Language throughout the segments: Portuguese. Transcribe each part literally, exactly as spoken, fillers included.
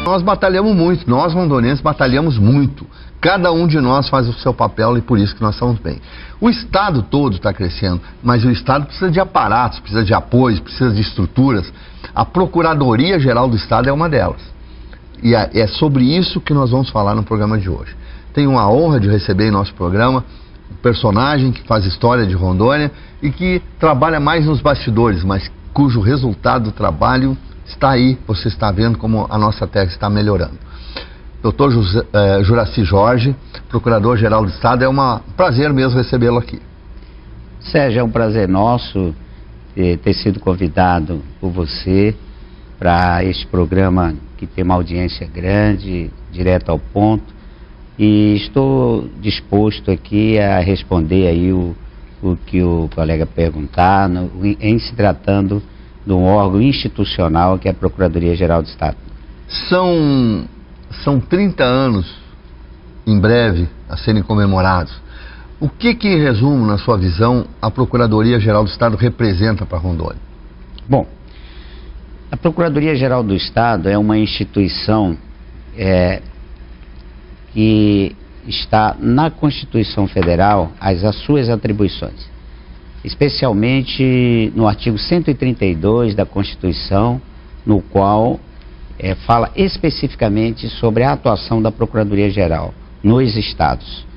Nós batalhamos muito, nós rondonenses batalhamos muito. Cada um de nós faz o seu papel e por isso que nós estamos bem. O Estado todo está crescendo, mas o Estado precisa de aparatos, precisa de apoios, precisa de estruturas. A Procuradoria-Geral do Estado é uma delas. E é sobre isso que nós vamos falar no programa de hoje. Tenho a honra de receber em nosso programa um personagem que faz história de Rondônia e que trabalha mais nos bastidores, mas cujo resultado do trabalho está aí. Você está vendo como a nossa terra está melhorando. doutor José, eh, Juraci Jorge, Procurador-Geral do Estado, é um prazer mesmo recebê-lo aqui. Sérgio, é um prazer nosso ter, ter sido convidado por você para este programa que tem uma audiência grande, direto ao ponto, e estou disposto aqui a responder aí o, o que o colega perguntar, no, em se tratando de um órgão institucional que é a Procuradoria-Geral do Estado. São, são trinta anos, em breve, a serem comemorados. O que que, em resumo, na sua visão, a Procuradoria-Geral do Estado representa para Rondônia? Bom, a Procuradoria-Geral do Estado é uma instituição é, que está na Constituição Federal as, as suas atribuições, especialmente no artigo cento e trinta e dois da Constituição, no qual é, fala especificamente sobre a atuação da Procuradoria-Geral nos estados.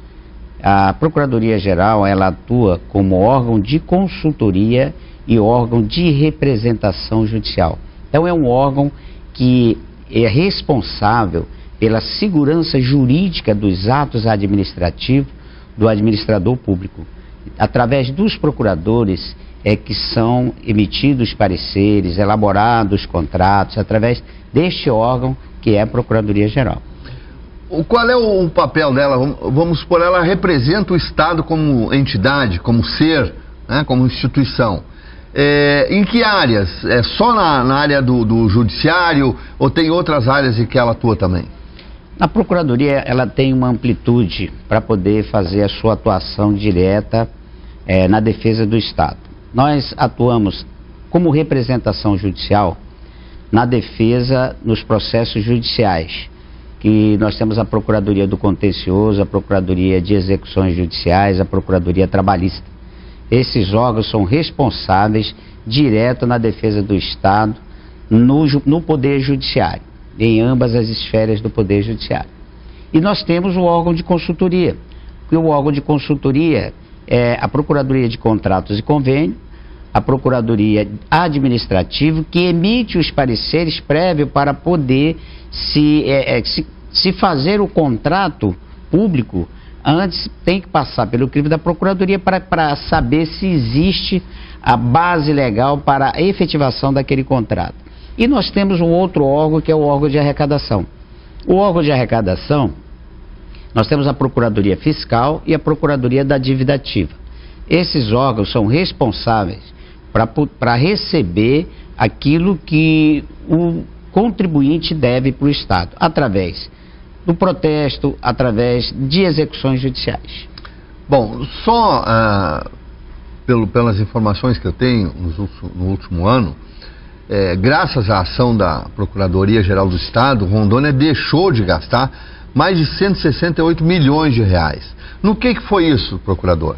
A Procuradoria-Geral, ela atua como órgão de consultoria e órgão de representação judicial. Então é um órgão que é responsável pela segurança jurídica dos atos administrativos do administrador público. Através dos procuradores é que são emitidos pareceres, elaborados contratos, através deste órgão que é a Procuradoria-Geral. Qual é o papel dela? Vamos supor, ela representa o Estado como entidade, como ser, né, como instituição. É, em que áreas? É só na, na área do, do judiciário ou tem outras áreas em que ela atua também? A Procuradoria, ela tem uma amplitude para poder fazer a sua atuação direta é, na defesa do Estado. Nós atuamos como representação judicial na defesa nos processos judiciais, que nós temos a Procuradoria do Contencioso, a Procuradoria de Execuções Judiciais, a Procuradoria Trabalhista. Esses órgãos são responsáveis direto na defesa do Estado no, no Poder Judiciário, em ambas as esferas do Poder Judiciário. E nós temos o órgão de consultoria, que o órgão de consultoria é a Procuradoria de Contratos e Convênio, a Procuradoria Administrativa, que emite os pareceres prévios para poder se, é, é, se, se fazer o contrato público. Antes tem que passar pelo crivo da Procuradoria para, para saber se existe a base legal para a efetivação daquele contrato. E nós temos um outro órgão que é o órgão de arrecadação. O órgão de arrecadação, nós temos a Procuradoria Fiscal e a Procuradoria da Dívida Ativa. Esses órgãos são responsáveis para receber aquilo que o contribuinte deve para o Estado, através do protesto, através de execuções judiciais. Bom, só ah, pelo, pelas informações que eu tenho nos, no último ano, é, graças à ação da Procuradoria-Geral do Estado, Rondônia deixou de gastar mais de cento e sessenta e oito milhões de reais. No que, que foi isso, procurador?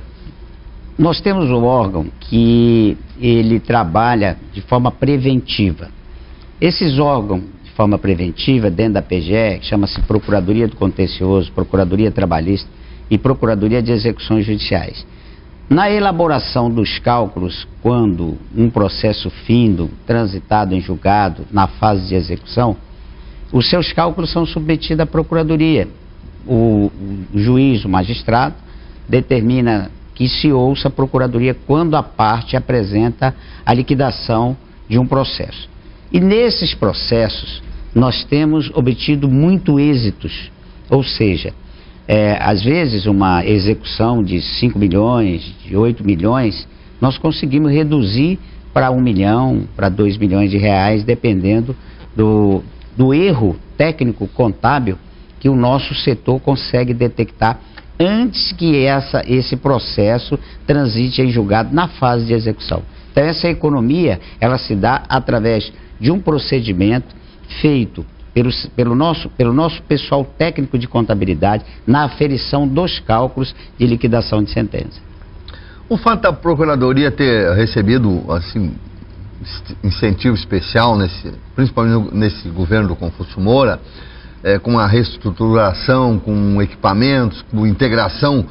Nós temos um órgão que ele trabalha de forma preventiva. Esses órgãos de forma preventiva, dentro da P G E, que chama-se Procuradoria do Contencioso, Procuradoria Trabalhista e Procuradoria de Execuções Judiciais. Na elaboração dos cálculos, quando um processo findo, transitado em julgado, na fase de execução, os seus cálculos são submetidos à Procuradoria. O, o juiz, o magistrado, determina que se ouça a Procuradoria quando a parte apresenta a liquidação de um processo. E nesses processos, nós temos obtido muito êxitos, ou seja, é, às vezes uma execução de cinco milhões, de oito milhões, nós conseguimos reduzir para um milhão, para dois milhões de reais, dependendo do, do erro técnico contábil que o nosso setor consegue detectar antes que essa, esse processo transite em julgado na fase de execução. Então essa economia, ela se dá através de um procedimento feito pelo, pelo, nosso, pelo nosso pessoal técnico de contabilidade na aferição dos cálculos de liquidação de sentença. O fato da Procuradoria ter recebido assim, incentivo especial, nesse, principalmente nesse governo do Confúcio Moura, é, com a reestruturação, com equipamentos, com integração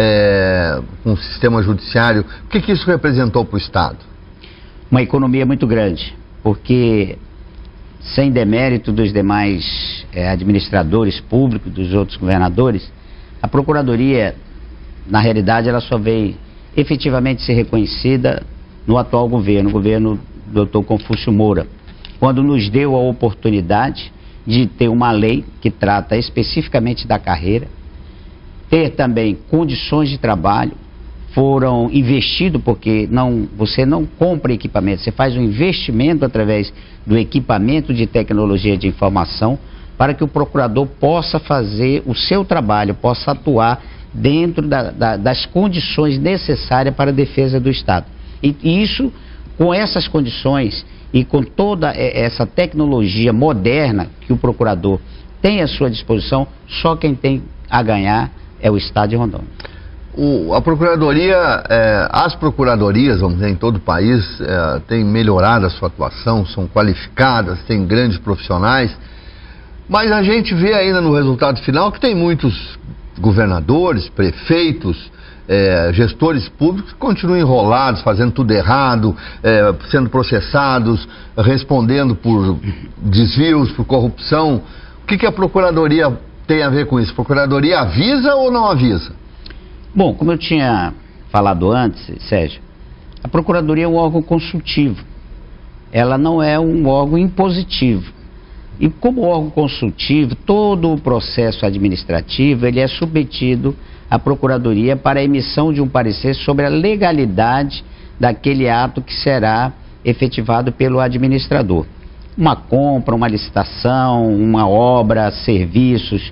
é, com o sistema judiciário, o que, que isso representou para o Estado? Uma economia muito grande, porque sem demérito dos demais é, administradores públicos, dos outros governadores, a Procuradoria, na realidade, ela só veio efetivamente ser reconhecida no atual governo, o governo do doutor Confúcio Moura, quando nos deu a oportunidade de ter uma lei que trata especificamente da carreira, ter também condições de trabalho, foram investidos, porque não, você não compra equipamento, você faz um investimento através do equipamento de tecnologia de informação para que o procurador possa fazer o seu trabalho, possa atuar dentro da, da, das condições necessárias para a defesa do Estado. E, e isso, com essas condições e com toda essa tecnologia moderna que o procurador tem à sua disposição, só quem tem a ganhar é o Estado de Rondônia. O, a Procuradoria, é, as Procuradorias, vamos dizer, em todo o país, é, têm melhorado a sua atuação, são qualificadas, têm grandes profissionais, mas a gente vê ainda no resultado final que tem muitos governadores, prefeitos, é, gestores públicos que continuam enrolados, fazendo tudo errado, é, sendo processados, respondendo por desvios, por corrupção. O que, que a Procuradoria tem a ver com isso? A Procuradoria avisa ou não avisa? Bom, como eu tinha falado antes, Sérgio, a Procuradoria é um órgão consultivo. Ela não é um órgão impositivo. E como órgão consultivo, todo o processo administrativo ele é submetido à Procuradoria para a emissão de um parecer sobre a legalidade daquele ato que será efetivado pelo administrador. Uma compra, uma licitação, uma obra, serviços.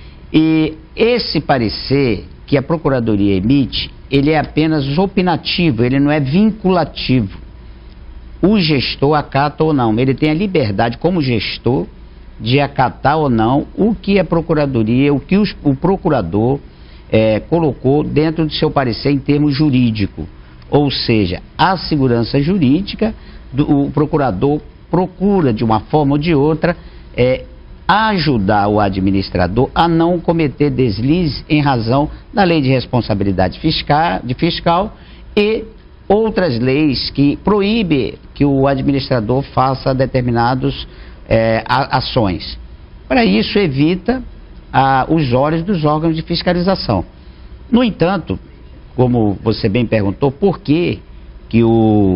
E esse parecer que a Procuradoria emite, ele é apenas opinativo, ele não é vinculativo. O gestor acata ou não, ele tem a liberdade como gestor de acatar ou não o que a Procuradoria, o que os, o procurador é, colocou dentro do seu parecer em termos jurídicos. Ou seja, a segurança jurídica, do, o procurador procura de uma forma ou de outra é, ajudar o administrador a não cometer deslize em razão da lei de responsabilidade fiscal, de fiscal e outras leis que proíbem que o administrador faça determinadas é, ações. Para isso, evita a, os olhos dos órgãos de fiscalização. No entanto, como você bem perguntou, por que, que o,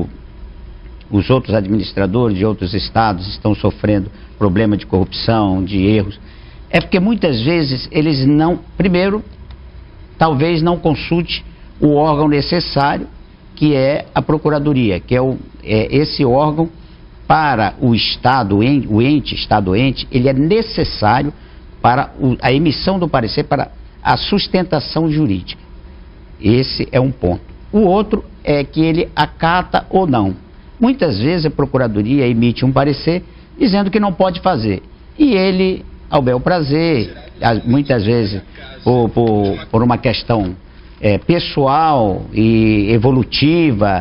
os outros administradores de outros estados estão sofrendo problema de corrupção, de erros? É porque muitas vezes eles não, primeiro, talvez não consulte o órgão necessário, que é a Procuradoria, que é, o, é esse órgão para o Estado, o ente, Estado ente, ele é necessário para o, a emissão do parecer, para a sustentação jurídica. Esse é um ponto. O outro é que ele acata ou não. Muitas vezes a Procuradoria emite um parecer dizendo que não pode fazer. E ele, ao bel prazer, muitas vezes por, por, por uma questão é, pessoal e evolutiva,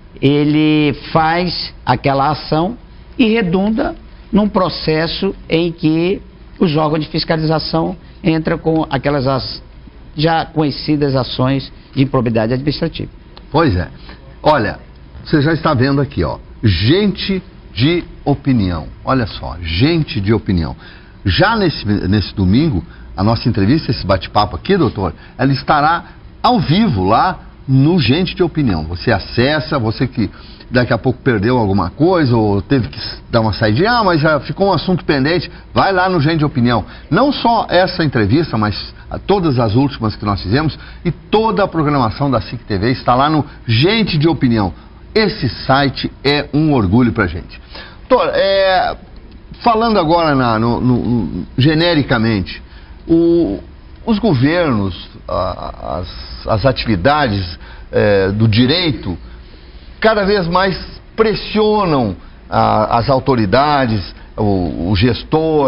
ele faz aquela ação e redunda num processo em que os órgãos de fiscalização entram com aquelas as, já conhecidas ações de improbidade administrativa. Pois é. Olha, você já está vendo aqui, ó, gente de opinião. Olha só, gente de opinião. Já nesse, nesse domingo, a nossa entrevista, esse bate-papo aqui, doutor, ela estará ao vivo lá no Gente de Opinião. Você acessa, você que daqui a pouco perdeu alguma coisa ou teve que dar uma saidinha, ah, mas já ficou um assunto pendente, vai lá no Gente de Opinião. Não só essa entrevista, mas todas as últimas que nós fizemos e toda a programação da S I C T V está lá no Gente de Opinião. Esse site é um orgulho pra gente. Doutor, é, falando agora na, no, no, genericamente, o, os governos, a, as, as atividades é, do direito, cada vez mais pressionam a, as autoridades, o, o gestor,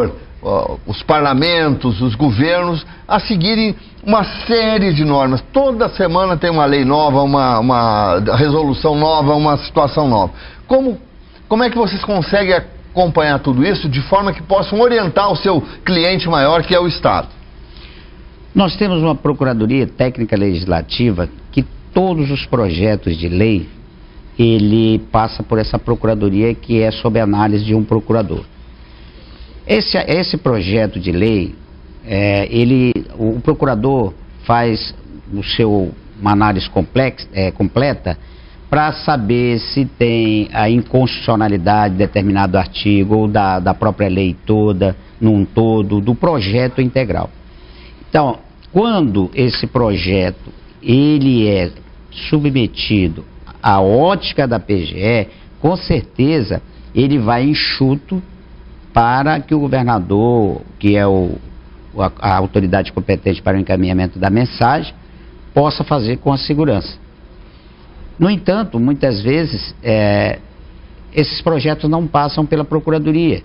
uh, os parlamentos, os governos a seguirem uma série de normas. Toda semana tem uma lei nova, uma, uma resolução nova, uma situação nova. Como, como é que vocês conseguem acompanhar tudo isso de forma que possam orientar o seu cliente maior, que é o Estado? Nós temos uma Procuradoria Técnica Legislativa que todos os projetos de lei, ele passa por essa Procuradoria que é sob análise de um procurador. Esse, esse projeto de lei, é, ele, o procurador faz o seu, uma análise complexa, é, completa para saber se tem a inconstitucionalidade de determinado artigo ou da, da própria lei toda, num todo, do projeto integral. Então, quando esse projeto ele é submetido à ótica da P G E, com certeza ele vai enxuto para que o governador, que é o, a, a autoridade competente para o encaminhamento da mensagem, possa fazer com a segurança. No entanto, muitas vezes, é, esses projetos não passam pela Procuradoria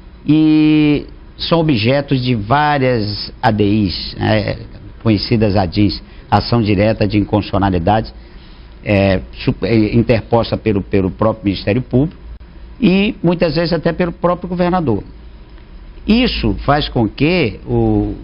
e são objetos de várias A D Is, é, conhecidas A D Is, ação direta de inconstitucionalidade, é, interposta pelo, pelo próprio Ministério Público e muitas vezes até pelo próprio governador. Isso faz com que o,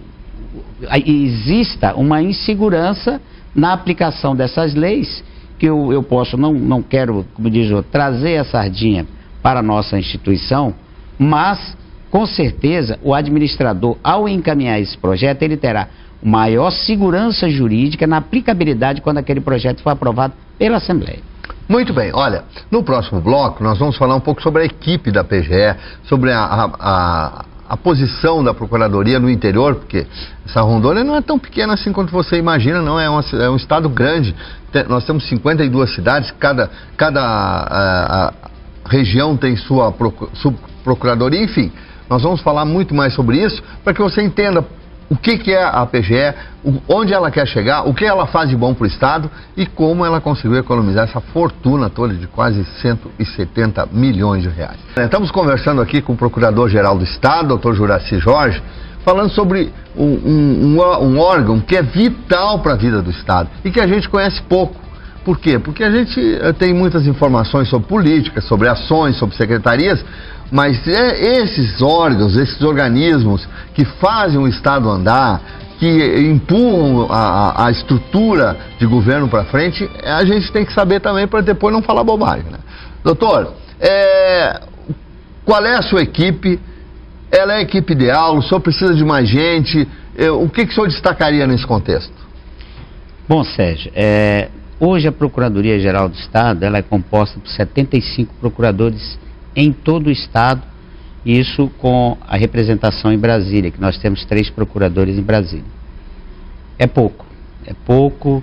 exista uma insegurança na aplicação dessas leis, que eu, eu posso, não, não quero, como diz o, trazer a sardinha para a nossa instituição, mas com certeza o administrador, ao encaminhar esse projeto, ele terá maior segurança jurídica na aplicabilidade quando aquele projeto for aprovado pela Assembleia. Muito bem, olha, no próximo bloco nós vamos falar um pouco sobre a equipe da P G E, sobre a, a, a, a posição da Procuradoria no interior, porque essa Rondônia não é tão pequena assim quanto você imagina, não, é, uma, é um estado grande. Tem, nós temos cinquenta e duas cidades, cada, cada a, a região tem sua subprocuradoria, enfim, nós vamos falar muito mais sobre isso, para que você entenda o que, que é a P G E, o, onde ela quer chegar, o que ela faz de bom para o Estado e como ela conseguiu economizar essa fortuna toda de quase cento e setenta milhões de reais. Estamos conversando aqui com o Procurador-Geral do Estado, doutor Juraci Jorge, falando sobre um, um, um, um órgão que é vital para a vida do Estado e que a gente conhece pouco. Por quê? Porque a gente tem muitas informações sobre política, sobre ações, sobre secretarias, mas é esses órgãos, esses organismos que fazem o Estado andar, que empurram a, a estrutura de governo para frente, a gente tem que saber também para depois não falar bobagem, né? Doutor, é, qual é a sua equipe? Ela é a equipe ideal? O senhor precisa de mais gente? É, o que, que o senhor destacaria nesse contexto? Bom, Sérgio, é, hoje a Procuradoria-Geral do Estado ela é composta por setenta e cinco procuradores em todo o Estado, isso com a representação em Brasília, que nós temos três procuradores em Brasília. É pouco, é pouco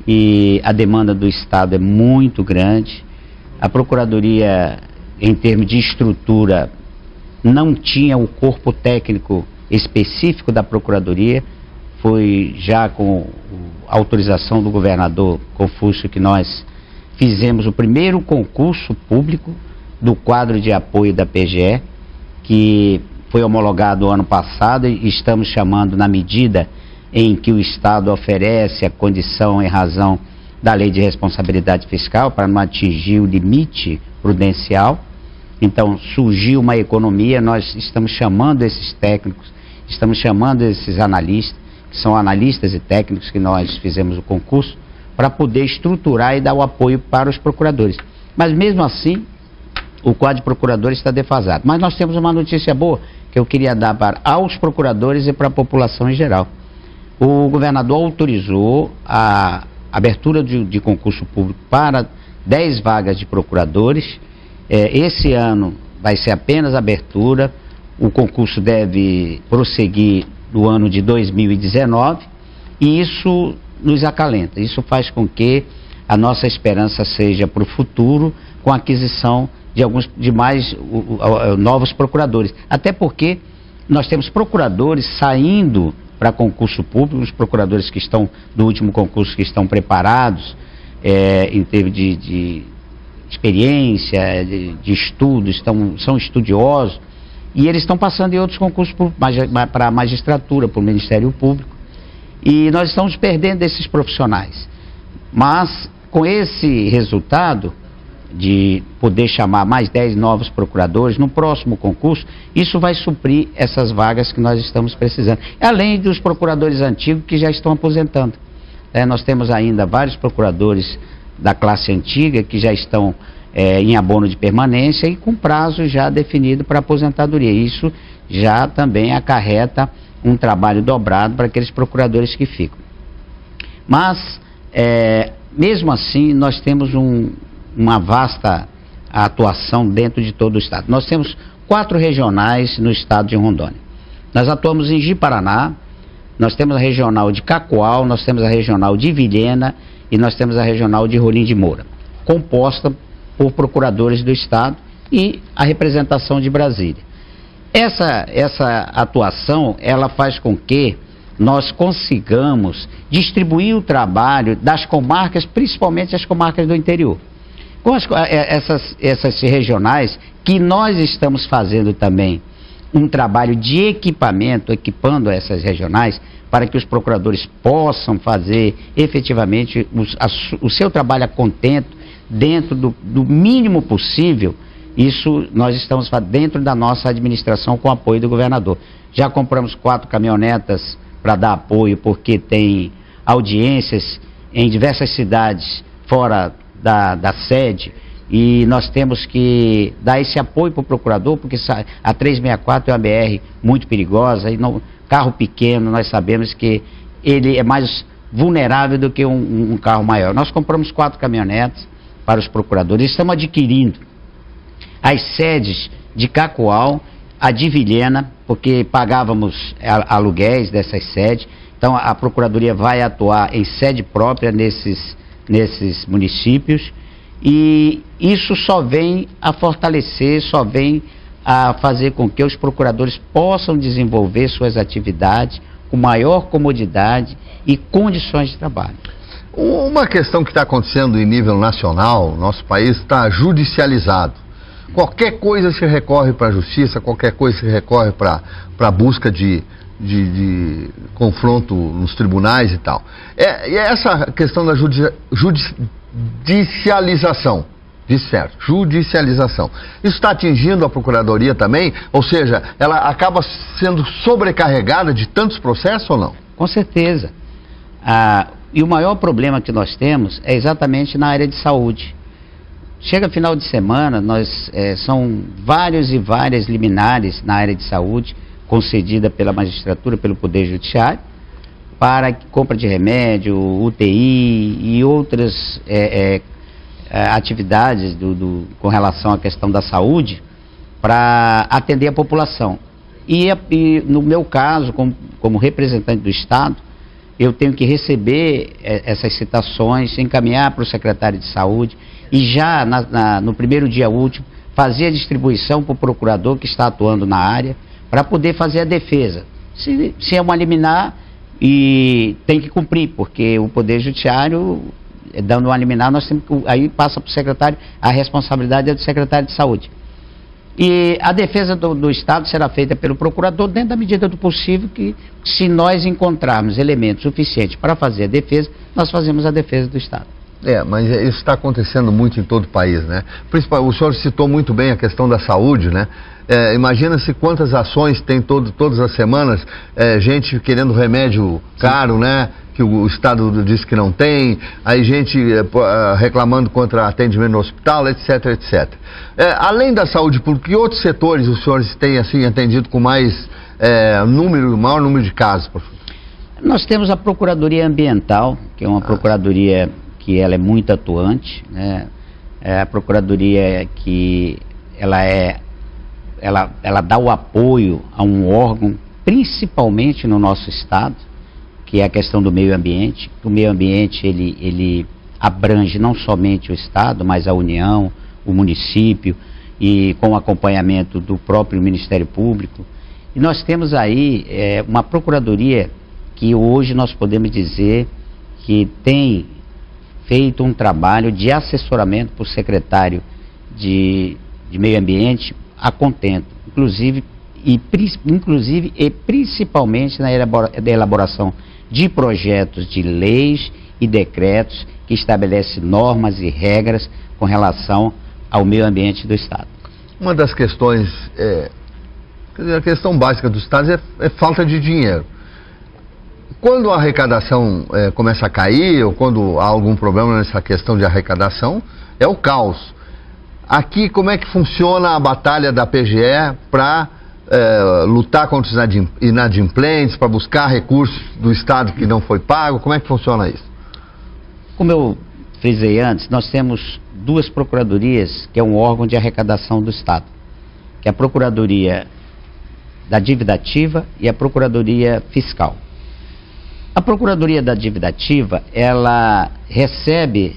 e a demanda do Estado é muito grande. A Procuradoria, em termos de estrutura, não tinha o corpo técnico específico da Procuradoria, foi já com a autorização do governador Confúcio que nós fizemos o primeiro concurso público do quadro de apoio da P G E, que foi homologado ano passado e estamos chamando na medida em que o Estado oferece a condição em razão da Lei de Responsabilidade Fiscal para não atingir o limite prudencial. Então surgiu uma economia, nós estamos chamando esses técnicos, estamos chamando esses analistas, que são analistas e técnicos que nós fizemos o concurso, para poder estruturar e dar o apoio para os procuradores. Mas mesmo assim, o quadro de procuradores está defasado. Mas nós temos uma notícia boa que eu queria dar para aos procuradores e para a população em geral. O governador autorizou a abertura de, de concurso público para dez vagas de procuradores. É, esse ano vai ser apenas abertura. O concurso deve prosseguir no ano de dois mil e dezenove e isso nos acalenta. Isso faz com que a nossa esperança seja para o futuro com a aquisição de alguns de mais uh, uh, uh, novos procuradores. Até porque nós temos procuradores saindo para concurso público, os procuradores que estão do último concurso que estão preparados é, em termos de, de experiência, de, de estudo, estão, são estudiosos E eles estão passando em outros concursos para a magistratura, para o Ministério Público. E nós estamos perdendo esses profissionais. Mas, com esse resultado de poder chamar mais dez novos procuradores no próximo concurso, isso vai suprir essas vagas que nós estamos precisando. Além dos procuradores antigos que já estão aposentando. É, nós temos ainda vários procuradores da classe antiga que já estão é, em abono de permanência e com prazo já definido para aposentadoria. Isso já também acarreta um trabalho dobrado para aqueles procuradores que ficam. Mas, é, mesmo assim, nós temos um, uma vasta atuação dentro de todo o estado. Nós temos quatro regionais no estado de Rondônia. Nós atuamos em Ji-Paraná, nós temos a regional de Cacoal, nós temos a regional de Vilhena e nós temos a regional de Rolim de Moura, composta por procuradores do estado e a representação de Brasília. Essa, essa atuação, ela faz com que nós consigamos distribuir o trabalho das comarcas, principalmente as comarcas do interior. Com as, essas, essas regionais, que nós estamos fazendo também um trabalho de equipamento, equipando essas regionais, para que os procuradores possam fazer efetivamente os, a, o seu trabalho a contento, dentro do, do mínimo possível. Isso nós estamos fazendo dentro da nossa administração com apoio do governador. Já compramos quatro caminhonetas para dar apoio, porque tem audiências em diversas cidades fora da, da sede, e nós temos que dar esse apoio para o procurador, porque a trezentos e sessenta e quatro é uma B R muito perigosa, e não, carro pequeno, nós sabemos que ele é mais vulnerável do que um, um carro maior. Nós compramos quatro caminhonetas para os procuradores, estamos adquirindo as sedes de Cacoal, a de Vilhena, porque pagávamos aluguéis dessas sedes, então a Procuradoria vai atuar em sede própria nesses, nesses municípios, e isso só vem a fortalecer, só vem a fazer com que os procuradores possam desenvolver suas atividades com maior comodidade e condições de trabalho. Uma questão que está acontecendo em nível nacional, nosso país está judicializado. Qualquer coisa se recorre para a justiça, qualquer coisa se recorre para a busca de, de, de confronto nos tribunais e tal. É, e essa questão da judici, judicialização, disse certo, judicialização. Isso está atingindo a Procuradoria também? Ou seja, ela acaba sendo sobrecarregada de tantos processos ou não? Com certeza. Ah, e o maior problema que nós temos é exatamente na área de saúde. Chega final de semana, nós, é, são vários e várias liminares na área de saúde, concedida pela magistratura, pelo Poder Judiciário, para compra de remédio, U T I e outras é, é, atividades do, do, com relação à questão da saúde, para atender a população. E, e no meu caso, como, como representante do Estado, eu tenho que receber é, essas citações, encaminhar para o secretário de saúde, e já na, na, no primeiro dia útil fazer a distribuição para o procurador que está atuando na área, para poder fazer a defesa. Se, se é uma liminar, e tem que cumprir, porque o Poder Judiciário, dando uma liminar, nós temos que, aí passa para o secretário, a responsabilidade é do secretário de saúde. E a defesa do, do Estado será feita pelo procurador dentro da medida do possível, que se nós encontrarmos elementos suficientes para fazer a defesa, nós fazemos a defesa do Estado. É, mas isso está acontecendo muito em todo o país, né? Principal, o senhor citou muito bem a questão da saúde, né? É, imagina-se quantas ações tem todo, todas as semanas, é, gente querendo remédio caro, né? Que o Estado diz que não tem, aí gente é, reclamando contra atendimento no hospital, etc, etcétera. É, além da saúde pública, que outros setores os senhores têm assim, atendido com mais é, número, maior número de casos, professor? Nós temos a Procuradoria Ambiental, que é uma ah. procuradoria que ela é muito atuante, né? É a Procuradoria que ela é, ela, ela dá o apoio a um órgão, principalmente no nosso estado, que é a questão do meio ambiente. O meio ambiente, ele, ele abrange não somente o estado, mas a União, o município, e com o acompanhamento do próprio Ministério Público. E nós temos aí é, uma Procuradoria que hoje nós podemos dizer que tem feito um trabalho de assessoramento para o secretário de, de Meio Ambiente a contento, inclusive e inclusive e principalmente na elaboração de projetos de leis e decretos que estabelecem normas e regras com relação ao meio ambiente do Estado. Uma das questões, é, a questão básica dos Estados é, é falta de dinheiro. Quando a arrecadação é, começa a cair, ou quando há algum problema nessa questão de arrecadação, é o caos. Aqui, como é que funciona a batalha da P G E para é, lutar contra os inadimplentes, para buscar recursos do Estado que não foi pago? Como é que funciona isso? Como eu frisei antes, nós temos duas procuradorias, que é um órgão de arrecadação do Estado, que é a Procuradoria da Dívida Ativa e a Procuradoria Fiscal. A Procuradoria da Dívida Ativa, ela recebe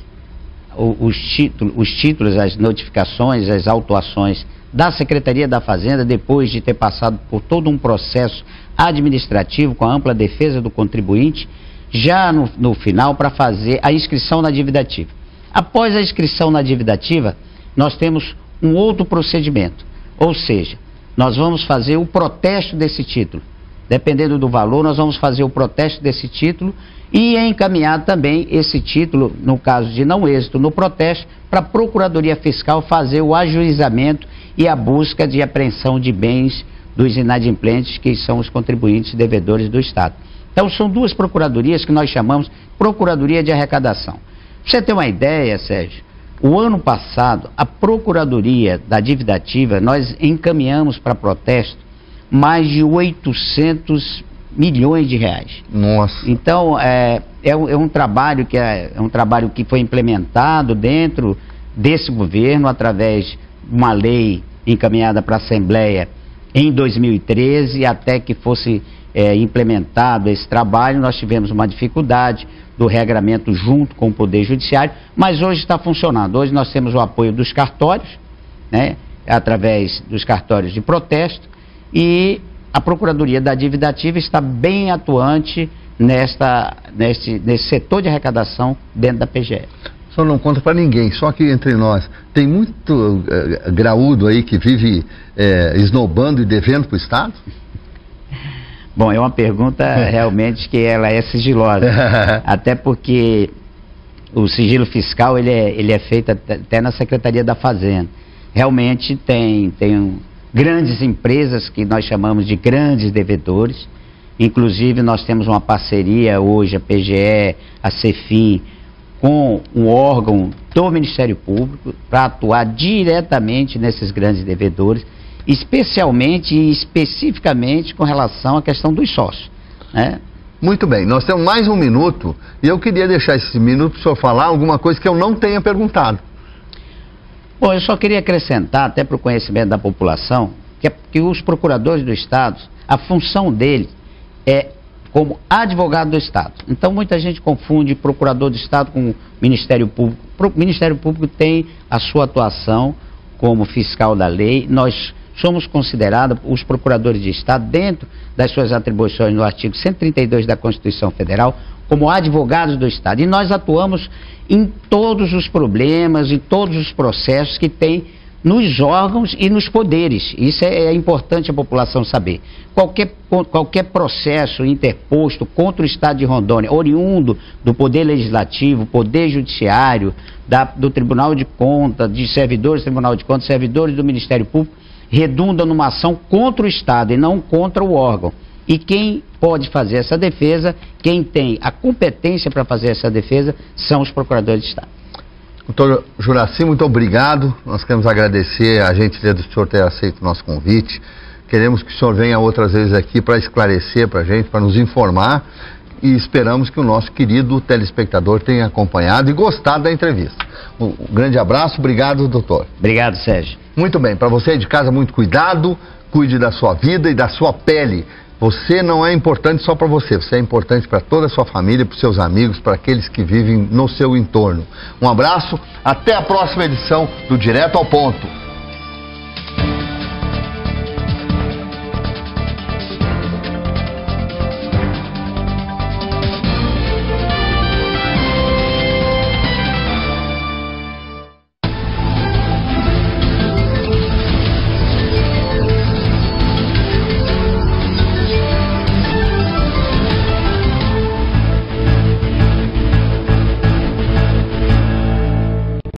os títulos, os títulos, as notificações, as autuações da Secretaria da Fazenda, depois de ter passado por todo um processo administrativo com a ampla defesa do contribuinte, já no, no final para fazer a inscrição na dívida ativa. Após a inscrição na dívida ativa, nós temos um outro procedimento, ou seja, nós vamos fazer o protesto desse título. Dependendo do valor, nós vamos fazer o protesto desse título e encaminhar também esse título, no caso de não êxito no protesto, para a Procuradoria Fiscal fazer o ajuizamento e a busca de apreensão de bens dos inadimplentes, que são os contribuintes devedores do Estado. Então, são duas procuradorias que nós chamamos Procuradoria de Arrecadação. Para você ter uma ideia, Sérgio, o ano passado, a Procuradoria da Dívida Ativa, nós encaminhamos para protesto mais de oitocentos milhões de reais. Nossa. Então, é, é, um, é um trabalho que é, é um trabalho que foi implementado dentro desse governo, através de uma lei encaminhada para a Assembleia em dois mil e treze, até que fosse é, implementado esse trabalho. Nós tivemos uma dificuldade do regramento junto com o Poder Judiciário, mas hoje está funcionando. Hoje nós temos o apoio dos cartórios, né, através dos cartórios de protesto, e a Procuradoria da Dívida Ativa está bem atuante nesta, neste, nesse setor de arrecadação dentro da P G E. O senhor não conta para ninguém, só que entre nós. Tem muito é, graúdo aí que vive é, esnobando e devendo para o Estado? Bom, é uma pergunta realmente que ela é sigilosa. Até porque o sigilo fiscal ele é, ele é feito até na Secretaria da Fazenda. Realmente tem... tem um, grandes empresas que nós chamamos de grandes devedores. Inclusive nós temos uma parceria hoje, a P G E, a Cefim, com um órgão do Ministério Público para atuar diretamente nesses grandes devedores, especialmente e especificamente com relação à questão dos sócios, né? Muito bem, nós temos mais um minuto e eu queria deixar esse minuto para o senhor falar alguma coisa que eu não tenha perguntado. Bom, eu só queria acrescentar, até para o conhecimento da população, que, é, que os procuradores do Estado, a função dele é como advogado do Estado. Então, muita gente confunde procurador do Estado com Ministério Público. O Ministério Público tem a sua atuação como fiscal da lei. Nós somos considerados, os procuradores de Estado, dentro das suas atribuições no artigo cento e trinta e dois da Constituição Federal, como advogados do Estado. E nós atuamos em todos os problemas, em todos os processos que tem nos órgãos e nos poderes. Isso é, é importante a população saber. Qualquer, qualquer processo interposto contra o Estado de Rondônia, oriundo do Poder Legislativo, Poder Judiciário, da, do Tribunal de Contas, de servidores do Tribunal de Contas, servidores do Ministério Público, redunda numa ação contra o Estado e não contra o órgão. E quem pode fazer essa defesa, quem tem a competência para fazer essa defesa, são os procuradores de Estado. Doutor Juracy, muito obrigado. Nós queremos agradecer a gentileza do senhor ter aceito o nosso convite. Queremos que o senhor venha outras vezes aqui para esclarecer para a gente, para nos informar. E esperamos que o nosso querido telespectador tenha acompanhado e gostado da entrevista. Um grande abraço, obrigado, doutor. Obrigado, Sérgio. Muito bem, para você de casa, muito cuidado, cuide da sua vida e da sua pele. Você não é importante só para você, você é importante para toda a sua família, para os seus amigos, para aqueles que vivem no seu entorno. Um abraço, até a próxima edição do Direto ao Ponto.